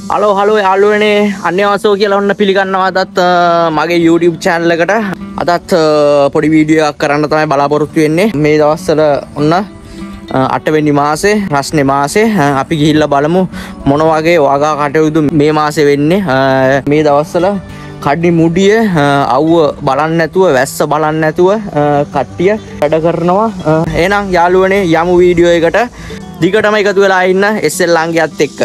Hello යාළුවනේ අන්‍යවාසෝ කියලා ඔන්න පිළිගන්නවා අදත් මගේ YouTube channel එකට අදත් පොඩි වීඩියෝ එකක් කරන්න තමයි බලාපොරොත්තු වෙන්නේ මේ දවස්වල ඔන්න 8 වෙනි මාසේ රස්නේ මාසේ අපි ගිහිල්ලා බලමු මොන වගේ වගා කටයුතු මේ මාසේ වෙන්නේ මේ දවස්වල කඩි මුඩිය අවුව බලන්න නැතුව වැස්ස බලන්න නැතුව කට්ටිය වැඩ කරනවා එහෙනම් යාළුවනේ යමු වීඩියෝ එකට දිගටම එකතු වෙලා ඉන්න SL ලාංගියත් එක්ක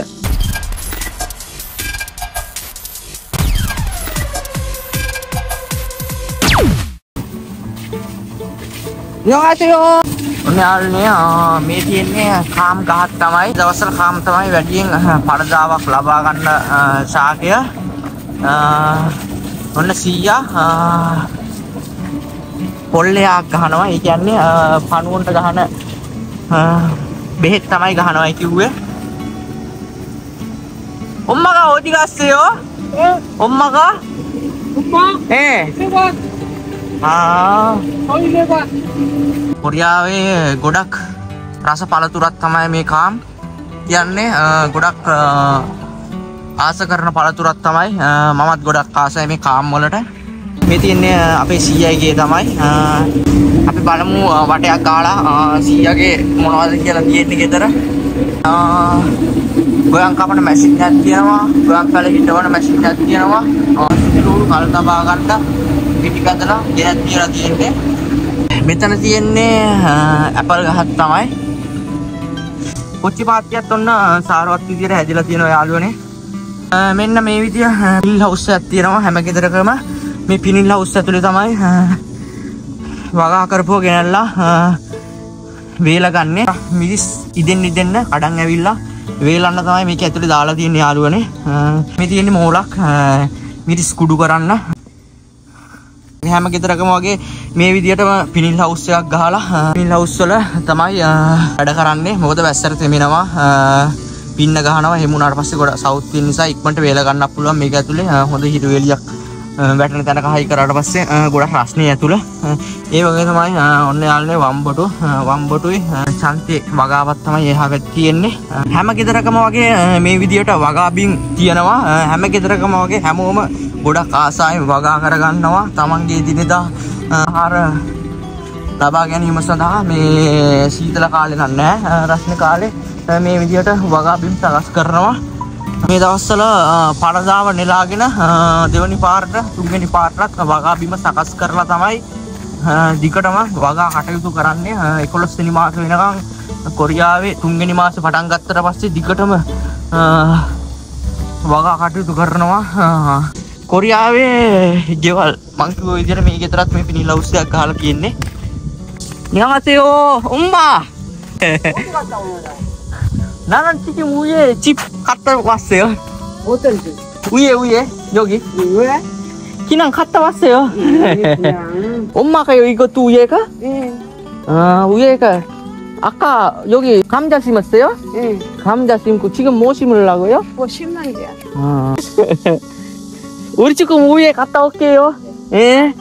안녕하세요. 오늘 මේ තියන්නේ කාම් ගහක් තමයි දවස්වල කාම් තමයි වැඩියෙන් පළදාවක් ලබා ගන්න ශාකය. ඔන්න 100 පොල්ලයක් ගහනවා. ඒ කියන්නේ පණුවන්ට ගහන බෙහෙත් තමයි ගහනවා කිව්වේ. 엄마가 어디 갔어요? 엄마가? 오빠? 예. කොරියාවේ ගොඩක් රස පළතුරක් තමයි මේ කාම් කියන්නේ ගොඩක් ආස කරන පළතුරක් තමයි මමත් ගොඩක් ආසයි මේ කාම් වලට මේ තියන්නේ අපේ සීයාගේ තමයි අපි බලමු වටයක් ගාලා සීයාගේ මොනවද කියලා තියෙන්නේ ගෙදර ගොයන් කපන මැෂින් එකක් තියෙනවා ගොයන් පැල හිටවන මැෂින් එකක් තියෙනවා සිදුරු කල් තබා ගන්න පිටි කඩලා ගෙනත් තියලා තියෙන්නේ මෙතන තියෙන්නේ ඇපල් ගහක් තමයි කොච්චි පාත්තියත් ඔන්න සාරවත් විදියට හැදිලා තියෙනවා යාළුවනේ මෙන්න මේ විදිය පිනිල් හවුස් එකක් තියෙනවා හැම ගෙදරකම මේ පිනිල් හවුස් ඇතුලේ තමයි වගා කරපුව ගෙනල්ලා වේලා ගන්න මිරිස් ඉදෙන්න කඩන් ඇවිල්ලා වේලන්න තමයි මේක ඇතුලේ දාලා තියෙන්නේ යාළුවනේ මේ තියෙන්නේ මෝලක් මිරිස් කුඩු කරන්න හැම ගෙදරකම වගේ මේ විදියටම පිනිල් හවුස් එකක් ගහලා පිනිල් හවුස් වල තමයි වැඩ කරන්නේ මොකද වැස්සට තෙමෙනවා පින්න ගහනවා එහෙම උනාට පස්සේ ගොඩ සවුත් තියෙන නිසා ඉක්මනට වේල ගන්නත් පුළුවන් මේක ඇතුලේ හොඳ හිරු වේලියක් වැටෙන තැනක හයි කරාට පස්සේ ගොඩක් රස්නේ ඇතුලේ ඒ වගේ තමයි ඔන්න යාළුවනේ වම්බොටුයි චන්තේ වගාවක් තමයි එහා පැත්තේ තියෙන්නේ හැම ගෙදරකම වගේ මේ විදියට වගාබින් තියෙනවා හැම ගෙදරකම වගේ හැමෝම ගොඩක් ආසාවෙන් වගා කරගන්නවා තමන්ගේ දිනදා ආහාර ලබා ගැනීම සඳහා මේ සීතල කාලේ නෑ රස්නේ කාලේ මේ විදියට වගාබිම් සකස් කරනවා මේ දවස්වල පළදාව නෙලාගෙන දෙවනි පාරට තුන්වෙනි පාරටත් වගාබිම සකස් කරලා තමයි දිගටම වගා කටයුතු කරන්නේ 11 වෙනි මාස වෙනකන් කොරියාවේ තුන්වෙනි මාසේ පටන් ගත්තට පස්සේ දිගටම වගා කටයුතු කරනවා කොරියාවේ ගෙවල් මං කිව්ව විදිහට මේ ගෙදරත් මේ පිනිල් හවුස් එකක් ගහලා තියෙන්නේ. 안녕하세요. 엄마. 나는 지금 위에 집 갔다 왔어요. 어떤 집? 위에 여기. 왜? 그냥 갔다 왔어요. 그냥. 엄마가요 이것도 위에가? 예. 아 위에가 아까 여기 감자 심었어요? 예. 감자 심고 지금 뭐 심으려고요? 뭐 심는 게. 아. 우리 지금 위에 갔다 올게요. 예.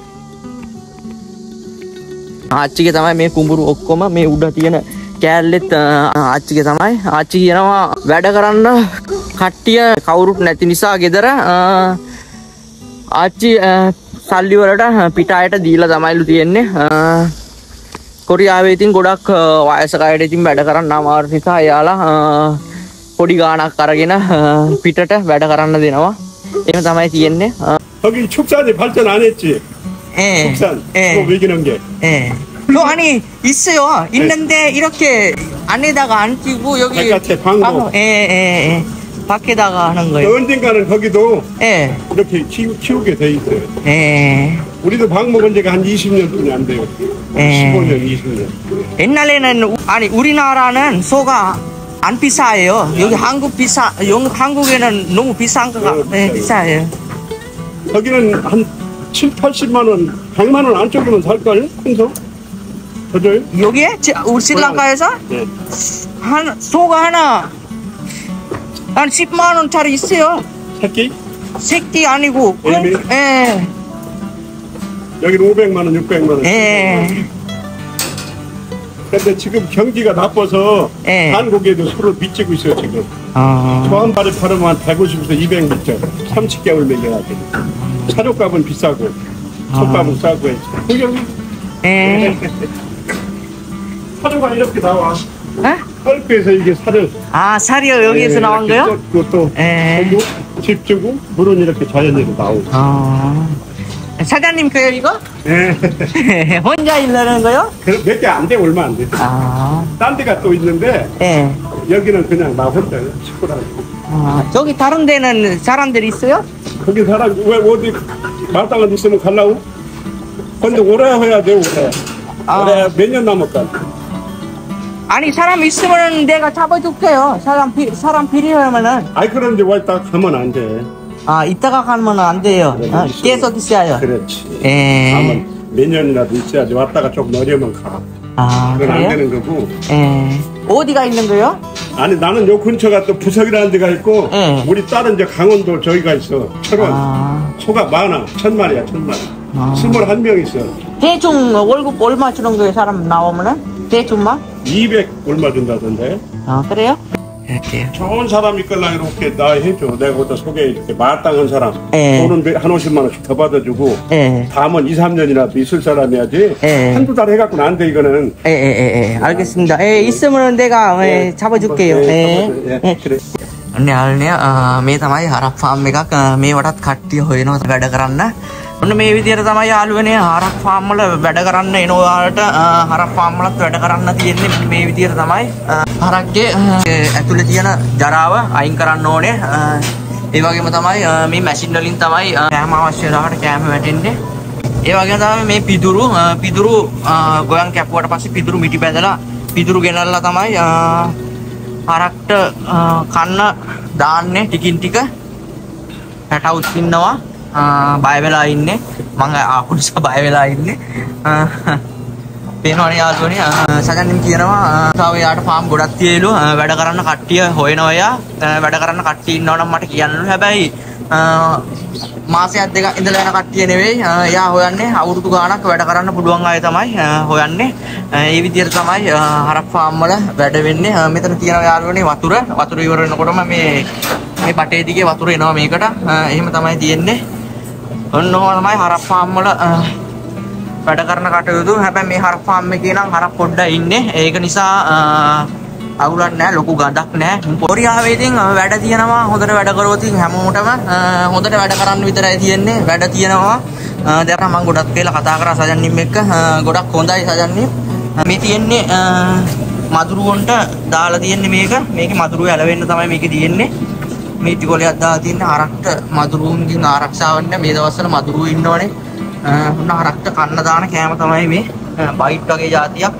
ආච්චිගේ තමයි මේ කුඹුරු ඔක්කොම මේ උඩ තියෙන කෑල්ලෙත් ආච්චිගේ තමයි ආච්චි කියනවා වැඩ කරන්න කට්ටිය කවුරුත් නැති නිසා ගෙදර ආච්චි සල්ලි වලට පිටායට දීලා තමයිලු තියෙන්නේ කොරියාවේ ඉතින් ගොඩක් වයසක අයට ඉතින් වැඩ කරන්න අමාරු නිසා එයාලා පොඩි ගාණක් අරගෙන පිටට වැඩ කරන්න දෙනවා එහෙම තමයි තියෙන්නේ 거기 축산이 발전 안 했지? 예. 축산. 예. 그거 매기는 게. 예. 그 아니 있어요. 있는데 이렇게 안에다가 안 끼고 여기 바깥에 방도. 예. 밖에다가 하는 거예요. 언젠가는 거기도 예. 이렇게 키우게 돼 있어요. 예. 우리도 방 먹은 지가 한 20년뿐이 안 돼요. 예. 15년, 20년. 옛날에는 아니 우리나라는 소가 안 비싸요. 여기 한국에는 너무 비싼 거가 비싸요. 거기는 한 7, 80만 원, 100만 원 안쪽으로는 살걸? 큰 소? 그죠? 여기에 우리 스리랑카에서 네. 소가 하나 한 10만 원짜리 있어요. 새끼? 새끼 아니고 애미? 예. 여기는 500만 원, 600만 원. 예. 근데 지금 경기가 나빠서 예. 한국에도 서로 미치고 있어요 지금. 아. 한 발에 팔으면 한 150에서 200m 30개월 먹여야 돼. 사료값은 비싸고 솥값은 싸고 해야지. 그냥 예. 사료가 이렇게 나와. 어? 헐크에서 이게 사료. 아, 살이요 여기에서 나온 거요? 그것도 예. 집 주고 물은 이렇게 자연으로 나오고. 아. 사장님 거요 이거? 예. 혼자 일하는 거요? 몇 개 안 돼, 얼마 안 돼. 아. 딴 데가 또 있는데 예. 여기는 그냥 나 혼자 식구라고. 아, 저기 다른 데는 사람들이 있어요? 거기 사람 왜 어디 마땅한 있으면 갈라고? 근데 오래 해야 돼, 오래. 아. 올해 몇 년 남았다. 아니 사람 있으면 내가 잡아줄게요. 사람 필요하면은. 아이 그런데 와 딱 가면 안 돼. 아 이따가 가면 안 돼요. 그래, 어, 있어요. 계속 있어요. 그렇지. 예. 가면 몇 년이라도 있어야지. 왔다가 좀 어려면 가. 아 그건 안 그래요? 되는 거고. 예. 어디가 있는 거요? 아니 나는 요 근처가 또 부석이라는 데가 있고 예. 우리 딸은 이제 강원도 저기가 있어. 철원. 아. 소가 많아. 1000마리야 1000마리. 아. 21명 있어. 대충 월급 얼마 주는 거예요? 사람 나오면은 대충만? 200 얼마 준다던데. 아 그래요? 이렇게요. 좋은 사람 있걸랑 이렇게 나 해줘. 내가 거기다 소개 이렇게 마땅한 사람. 예. 돈은 한 50만 원씩 더 받아주고. 예. 다음은 2, 3년이라도 있을 사람이야지. 예. 한두 달 해갖고는 안 돼, 이거는. 예. 알겠습니다. 예, 있으면 내가 예, 잡아줄게요. 예. 예. 그래. ඔන්න යාළුවනේ මේ තමයි හරක් ෆාම් එකක් මේ වටත් කට්ටිය හොයනවා වැඩ කරන්න. ඔන්න මේ විදිහට තමයි යාළුවනේ හරක් ෆාම් වල වැඩ කරන්න එනවාට හරක් ෆාම් වලත් වැඩ කරන්න තියෙන්නේ මේ විදිහට තමයි හරක්ගේ ඇතුලේ තියෙන ජරාව අයින් කරන්න ඕනේ. ඒ වගේම තමයි මේ මැෂින් වලින් තමයි කෑම අවශ්‍ය වෙලාවට කෑම වැටෙන්නේ. ඒ වගේම තමයි මේ පිදුරු ගොයන් කැපුවට පස්සේ පිදුරු මිටි බැඳලා පිදුරු ගෙනල්ලා තමයි හරක්ට කන්න දාන්නේ ටිකින් ටික පැටවුත් ඉන්නවා බය වෙලා ඉන්නේ මම ආපු නිසා බය වෙලා ඉන්නේ පේනවනේ යාළුවනේ සජන්නිම් කියනවා තව යාට ෆාම් ගොඩක් තියෙලු වැඩ කරන්න කට්ටිය හොයනවා යා වැඩ කරන්න කට්ටිය ඉන්නවනම් මට කියන්නලු හැබැයි මාසයක් දෙකක් ඉඳලා යන කට්ටිය නෙවෙයි යා හොයන්නේ අවුරුදු ගාණක් වැඩ කරන්න පුළුවන් අය තමයි හොයන්නේ ඒ විදිහට තමයි හරක් ෆාම් වල වැඩ වෙන්නේ මෙතන තියෙනවා යාළුවනේ වතුර ඉවර වෙනකොටම මේ බටේ දිගේ වතුර එනවා මේකට එහෙම තමයි තියෙන්නේ ඔන්න ඔහම තමයි හරක් ෆාම් වල වැඩ කරන කටයුතු හැබැයි මේ හරක් ෆාම් එකේ නම් හරක් පොඩ්ඩක් ඉන්නේ ඒක නිසා අවුලක් නැහැ ලොකු ගඳක් නැහැ කොරියාවේ ඉතින් වැඩ තියෙනවා හොඳට වැඩ කරොත් හැමෝටම හොඳට වැඩ කරන්න විතරයි තියෙන්නේ වැඩ තියෙනවා දැන් මම ගොඩක් කියලා කතා කරා සජන්නිම් එක්ක ගොඩක් හොඳයි සජන්නිම් මේ තියෙන්නේ මදුරුවන්ට දාලා තියෙන්නේ මේකේ මදුරුව ඇලවෙන්න තමයි මේකේ තියෙන්නේ මේ ටිකොලයක් දාලා තියෙන්නේ හරක්ට මදුරුවන්ගෙන් ආරක්ෂා වෙන්න මේ දවස්වල මදුරුව ඉන්නවනේ උන්න හරක්ට කන්න දාන කෑම තමයි මේ බයිට් වගේ જાතියක්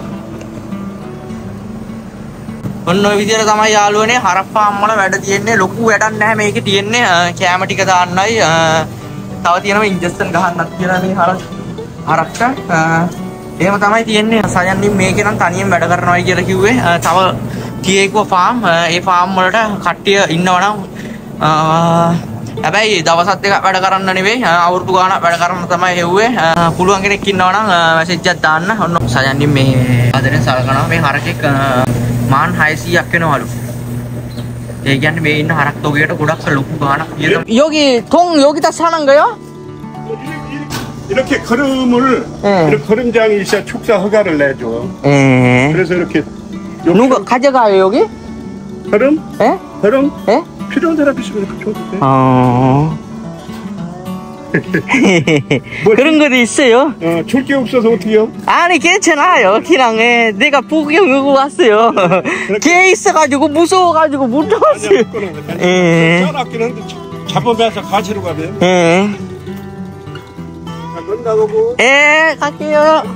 ඔන්න ඔය විදිහට තමයි යාළුවනේ හරක් ෆාම් වල වැඩ තියෙන්නේ ලොකු වැඩක් නැහැ මේකේ තියෙන්නේ කෑම ටික දාන්නයි තව තියෙනවා ඉන්ජෙක්ෂන් ගහන්නත් කියලා මේ හරක්ට එහෙම තමයි තියෙන්නේ සජන්නිම් මේකේ නම් තනියෙන් වැඩ කරනවායි කියලා කිව්වේ තව කියෙකෝ ෆාම් ඒ ෆාම් වලට කට්ටිය ඉන්නවනම් හැබැයි දවස් දෙකක් වැඩ කරන්න නෙවෙයි අවුරුදු ගාණක් වැඩ කරන්න තමයි හෙව්වේ පුළුවන් කෙනෙක් ඉන්නවනම් මැසේජ් එකක් දාන්න ඔන්න සජන්නිම් මේ ආදරෙන් සලකනවා මේ හරකෙක් මාන් 600ක් වෙනවලු ඒ කියන්නේ මේ ඉන්න හරක් තෝගයට ගොඩක් ලොකු ගාණක් කියලා 여기 통 여기다 사는 거요? 이렇게 걸음을 이렇게 걸음장이 있어야 축사 허가를 내줘. 그래서 이렇게 누가 가져가요 여기? 걸음? 예? 걸음? 예? 필요한 사람 있으면 이렇게 줘도 돼. 그런 것도 있어요? 줄 게 없어서 어떻게요? 아니 괜찮아요 그냥 내가 구경하고 왔어요 개 있어가지고 무서워가지고 못 들어왔어요 짠았긴 한데 잡아매서 가지러 가면 간다고 갈게요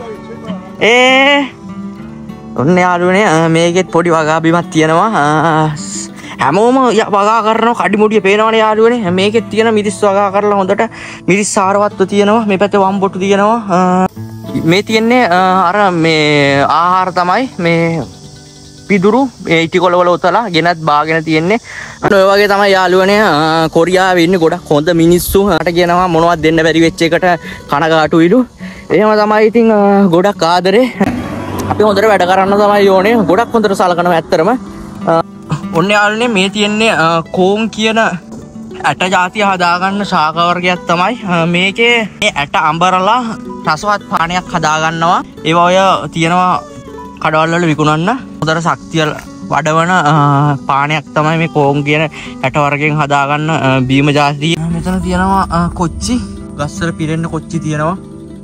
ඔන්න යාළුවනේ මේකෙත් පොඩි වගා බිමක් තියෙනවා හැමෝම වගා කරනවා කඩි මුඩිය පේනවනේ යාළුවනේ මේකෙත් තියෙන මිරිස් වගා කරලා හොඳට මිරිස් සාරවත්ව තියෙනවා මේ පැත්තේ වම්බොට්ටු තියෙනවා මේ තියෙන්නේ අර මේ ආහාර තමයි මේ පිදුරු ඉටිකොල වල උතලා ගෙනත් බාගෙන තියෙන්නේ ඔය වගේ තමයි යාළුවනේ කොරියාවේ ඉන්නේ ගොඩක් හොඳ මිනිස්සු අට කියනවා මොනවද දෙන්න බැරි වෙච්ච එකට කනගාටුයිලු එහෙම තමයි ඉතින් ගොඩක් ආදරේ අපි හොඳට වැඩ කරන්න තමයි ඕනේ. ගොඩක් හොඳට සලකනවා ඇත්තරම. ඔන්න යාළුවනේ මේ තියෙන්නේ කෝන් කියන ඇට ජාතිය හදාගන්න ශාක වර්ගයක් තමයි. මේකේ මේ ඇට අඹරලා රසවත් පානයක් හදාගන්නවා. ඒවා ඔය තියෙනවා කඩවල් වල විකුණන්න. හොඳට ශක්තිය වඩවන පානයක් තමයි මේ කෝන් කියන ඇට වර්ගයෙන් හදාගන්න බීම ජාතිය. මෙතන තියෙනවා කොච්චි. ගස්වල පිරෙන්න කොච්චි තියෙනවා.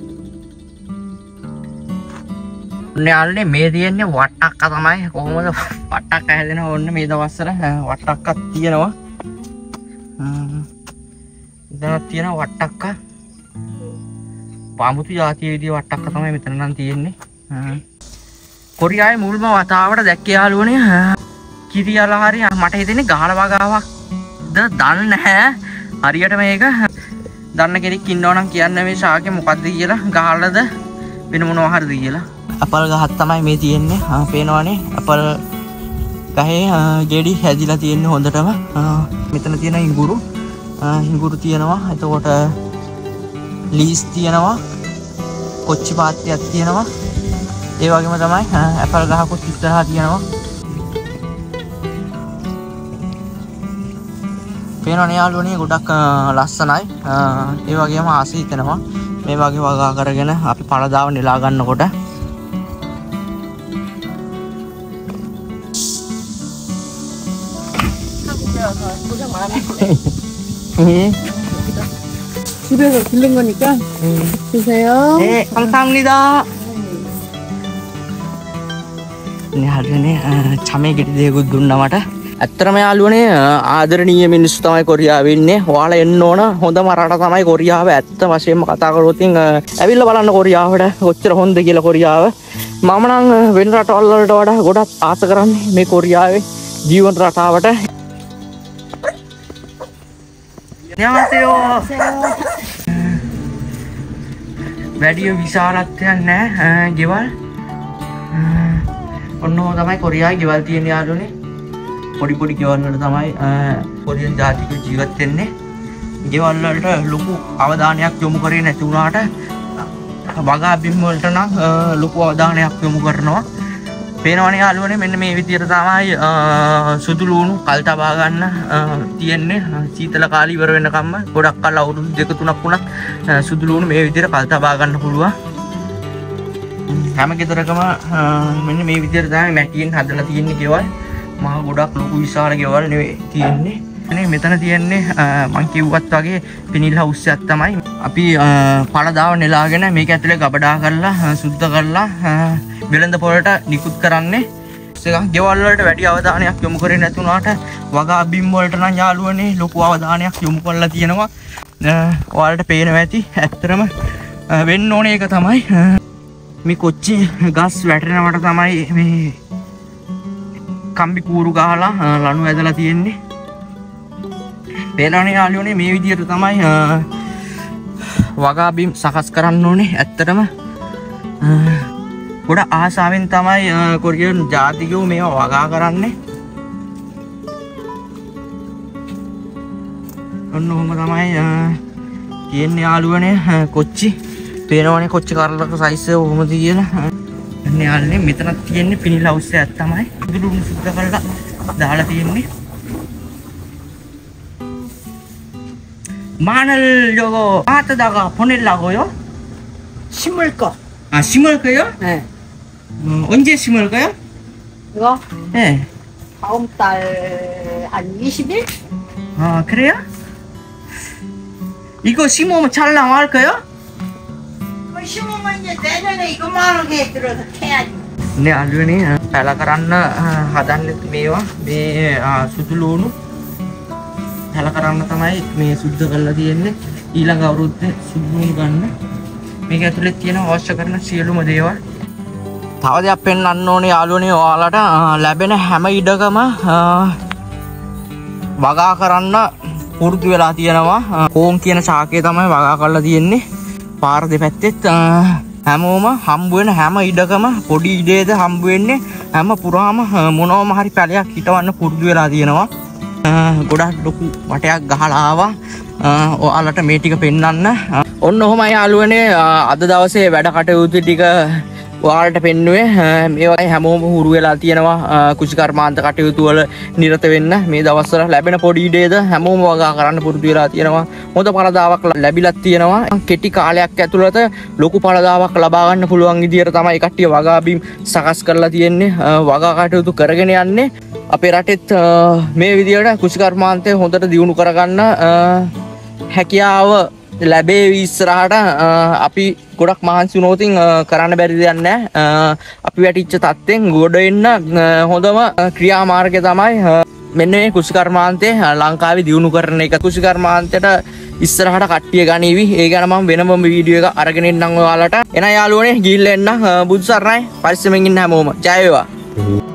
යාළුවනේ මේ තියෙන්නේ වට්ටක්ක තමයි. කොහොමද වට්ටක්ක හැදෙනව ඔන්න මේ දවස්වල වට්ටක්කක් තියෙනවා. ඉතනක් තියෙනවා වට්ටක්ක. පාමුතු ජාතිය විදිය වට්ටක්ක තමයි මෙතන නම් තියෙන්නේ. කොරියාවේ මුල්ම වතාවට දැක්කේ යාළුවනේ කිරියලා හරි මට හිතෙන්නේ ගහල වගාවක්ද දන්නේ නැහැ. හරියට මේක දන්න කෙනෙක් ඉන්නව නම් කියන්න මේ ශාකේ මොකද්ද කියලා. ගහලද වෙන මොනවා හරිද කියලා. අපල් ගහක් තමයි මේ තියෙන්නේ. පේනවනේ අපල් ගහේ ගෙඩි හැදිලා තියෙන්නේ හොඳටම. මෙතන තියෙන ඉඟුරු තියෙනවා. එතකොට ලීස් තියෙනවා. කොච්චි පාත්තියක් තියෙනවා. ඒ වගේම තමයි අපල් ගහකුත් ඉස්සරහා තියෙනවා. පේනවනේ යාළුවනේ ගොඩක් ලස්සනයි. ඒ වගේම ආසයි හිතෙනවා මේ වගේ වගා කරගෙන අපි පළදාව නෙලා ගන්නකොට. 집에서 들른 거니까 드세요. 네, 감사합니다. 네, යාළුවනේ චමේ ගෙඩි දෙකක් දුන්නා මට. ඇත්තටම යාළුවනේ ආදරණීය මිනිස්සු තමයි කොරියාවේ ඉන්නේ. ඔයාලා එන්න ඕන හොඳම රට තමයි කොරියාව. ඇත්ත වශයෙන්ම කතා කරොත් ඇවිල්ලා බලන්න කොරියාවට කොච්චර හොඳද කියලා කොරියාව. මම නම් වෙන රටවල් වලට වඩා ගොඩක් ආස කරන්නේ මේ කොරියාවේ ජීවන රටාවට. 안녕하세요. වැඩිය විශාලත්වයක් නැහැ ගෙවල්. ඔන්න ඔය තමයි කොරියාවේ ගෙවල් තියෙන යාළුවනේ. පොඩි පොඩි ගෙවල් වල තමයි කොරියන් ජාතික ජීවත් වෙන්නේ. ගෙවල් වලට ලොකු අවධානයක් යොමු කරේ නැති වුණාට වගා බිම් වලට නම් ලොකු අවධානයක් යොමු කරනවා. පේනවනේ යාළුවනේ මෙන්න මේ විදියට තමයි සුදු ලුණු කල් තබා ගන්න තියෙන්නේ. සීතල කාලේ ඉවර වෙනකම්ම ගොඩක් කල් අවුරුදු 2-3ක් වුණත් සුදු ලුණු මේ විදියට කල් තබා ගන්න පුළුවන්. හැම ගෙදරකම මෙන්න මේ විදියට තමයි මැටියෙන් හදලා තියෙන්නේ ගෙවල්. මහා ගොඩක් ලොකු විශාල ගෙවල් නෙවෙයි තියෙන්නේ. අනේ මෙතන තියෙන්නේ මං කිව්වත් වගේ පිනිල් හවුස් එකක් තමයි. අපි පළදාව නෙලාගෙන මේක ඇතුලේ ගබඩා කරලා සුද්ධ කරලා වෙළඳ පොළට නිකුත් කරන්නේ. ඒක ගෙවල් වලට වැඩි අවධානයක් යොමු කරේ නැතුණාට වගා බිම් වලට නම් යාළුවනේ ලොකු අවධානයක් යොමු කරලා තියෙනවා. ඔයාලට පේනවා ඇති. ඇත්තටම වෙන්න ඕනේ ඒක තමයි. මේ කොච්චි ගස් වැටෙනවට තමයි මේ කම්බි කූරු ගහලා ලණු ඇදලා තියෙන්නේ. පේනවනේ යාළුවනේ මේ විදියට තමයි වගා බිම් සකස් කරන්න ඕනේ. ඇත්තටම ගොඩ ආසාවෙන් තමයි කොරියන් ජාතිකයෝ මේවා වගා කරන්නේ. ඔන්න ඔහොම තමයි තියෙන්නේ යාළුවනේ කොච්චි. පේනවනේ කොච්චි කරලක සයිස් එක ඔහොම තියෙන. එන්නේ යාළුවනේ මෙතන තියෙන්නේ පිනිල් හවුස් එකක් තමයි. දුලුණු සුද්ධ කරලා දාලා තියෙන්නේ. 마늘 요거 밭에다가 보내려고요? 심을 거. 아 심을 거요? 네. 언제 심을 거요? 이거 네. 다음 달 한 20일? 아 그래요? 이거 심으면 잘 나갈까요? 심으면 이제 내년에 이거만하게 들어서 캐야지. 네 알루니 පැල කරන්න හදන්නේ මේවා මේ සුදු ලුණු පැල කරන්න තමයි මේ සුද්ධ කරලා තියෙන්නේ. ඊළඟ අවුරුද්දේ සුදු ලුණු ගන්න. මේක ඇතුලේ තියෙන අවශ්‍ය කරන සියලුම දේවල්. තව දෙයක් පෙන්වන්න ඕනේ යාළුවනේ ඔයාලට ලැබෙන හැම ඉඩකම වගා කරන්න පුරුදු වෙලා තියෙනවා. කෝන් කියන ශාකය තමයි වගා කරලා තියෙන්නේ. පාර දෙපැත්තෙත් හැමෝම හම්බ වෙන හැම ඉඩකම පොඩි ඉඩේද හම්බ වෙන්නේ හැම පුරාම මොනවම හරි පැලයක් හිටවන්න පුරුදු වෙලා තියෙනවා. ගොඩක් ලොකු වටයක් ගහලා ආවා. ඔයාලට මේ ටික පෙන්වන්න. ඔන්න ඔහොමයි යාළුවනේ අද දවසේ වැඩ කටයුතු ටික ඔයාලට පෙන්නුවේ මේ වගේ හැමෝම හුරු වෙලා තියෙනවා කුෂිකර්මාන්ත කටයුතු වල නිරත වෙන්න. මේ දවස්වල ලැබෙන පොඩි ඉඩේද හැමෝම වගා කරන්න පුරුදු වෙලා තියෙනවා. හොඳ පළදාවක් ලැබිලා තියෙනවා. කෙටි කාලයක් ඇතුළත ලොකු පළදාවක් ලබා ගන්න පුළුවන් විදියට තමයි කට්ටිය වගා බිම් සකස් කරලා තියෙන්නේ. වගා කටයුතු කරගෙන යන්නේ. අපේ රටෙත් මේ විදියට කුෂිකර්මාන්තය හොඳට දියුණු කරගන්න හැකියාව ලැබේවි ඉස්සරහට. අපි ගොඩක් මහන්සි වුණොතින් කරන්න බැරි දෙයක් නැහැ. අපි වැටිච්ච තත්ත්වෙන් ගොඩ එන්න හොඳම ක්‍රියාමාර්ගය තමයි මෙන්න මේ කුෂිකර්මාන්තය ලංකාවේ දියුණු කරන එක. කුෂිකර්මාන්තයට ඉස්සරහට කට්ටිය ගනීවි. ඒ ගැන මම වෙනම වීඩියෝ එකක් අරගෙන එන්නම් ඔයාලට. එන යාළුවනේ ගිහිල්ලා එන්න. බුදු සරණයි. පරිස්සමෙන් ඉන්න හැමෝම. ජය වේවා.